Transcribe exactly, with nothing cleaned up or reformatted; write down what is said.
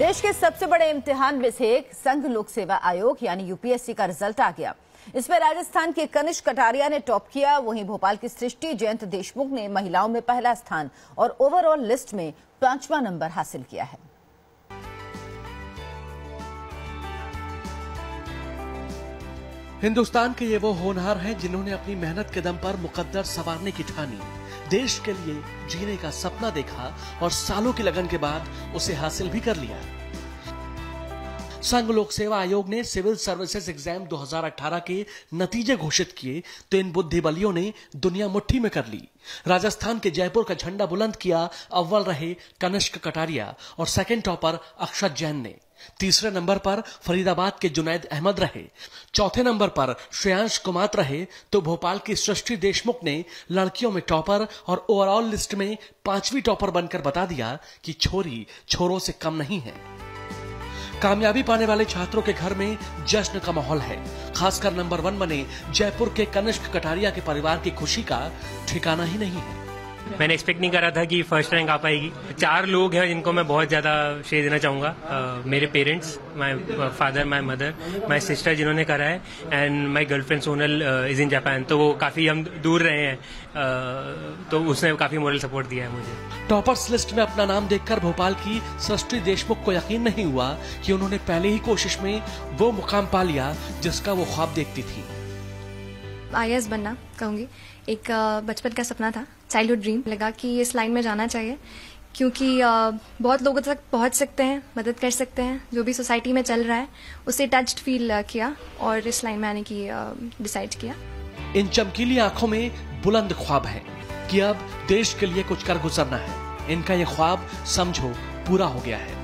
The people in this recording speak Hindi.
देश के सबसे बड़े इम्तिहान में से एक संघ लोक सेवा आयोग यानी यूपीएससी का रिजल्ट आ गया। इसमें राजस्थान के कनिष्क कटारिया ने टॉप किया, वहीं भोपाल की सृष्टि जयंत देशमुख ने महिलाओं में पहला स्थान और ओवरऑल लिस्ट में पांचवा नंबर हासिल किया है। हिंदुस्तान के ये वो होनहार हैं जिन्होंने अपनी मेहनत के दम पर मुकद्दर संवारने की ठानी, देश के लिए जीने का सपना देखा और सालों की लगन के बाद उसे हासिल भी कर लिया। संघ लोक सेवा आयोग ने सिविल सर्विसेज एग्जाम दो हज़ार अठारह के नतीजे घोषित किए तो इन बुद्धिबलियों ने दुनिया मुट्ठी में कर ली। राजस्थान के जयपुर का झंडा बुलंद किया। अव्वल रहे कनिष्क कटारिया और सेकंड टॉपर अक्षत जैन ने। तीसरे नंबर पर फरीदाबाद के जुनैद अहमद रहे। चौथे नंबर पर श्रेयांश कुमार रहे तो भोपाल की सृष्टि देशमुख ने लड़कियों में टॉपर और ओवरऑल लिस्ट में पांचवी टॉपर बनकर बता दिया कि छोरी छोरों से कम नहीं है। कामयाबी पाने वाले छात्रों के घर में जश्न का माहौल है। खासकर नंबर वन बने जयपुर के कनिष्क कटारिया के परिवार की खुशी का ठिकाना ही नहीं है। मैंने एक्सपेक्ट नहीं करा था कि फर्स्ट रैंक आ पाएगी। चार लोग हैं जिनको मैं बहुत ज्यादा श्रेय देना चाहूंगा। uh, मेरे parents, my father, my mother, my sister जिन्होंने करा है, and my girlfriend Sonal is in Japan. तो वो काफी हम दूर रहे हैं, uh, तो उसने काफी मोरल सपोर्ट दिया है मुझे। टॉपर्स लिस्ट में अपना नाम देखकर भोपाल की सृष्टि देशमुख को यकीन नहीं हुआ कि उन्होंने पहले ही कोशिश में वो मुकाम पा लिया जिसका वो ख्वाब देखती थी। आई ए एस बनना कहूँगी, एक बचपन का सपना था, चाइल्डहुड ड्रीम। लगा कि इस लाइन में जाना चाहिए क्योंकि बहुत लोगों तक पहुंच सकते हैं, मदद कर सकते हैं। जो भी सोसाइटी में चल रहा है उससे टच्ड फील किया और इस लाइन में आने की डिसाइड किया। इन चमकीली आंखों में बुलंद ख्वाब है कि अब देश के लिए कुछ कर गुजरना है। इनका ये ख्वाब समझो पूरा हो गया है।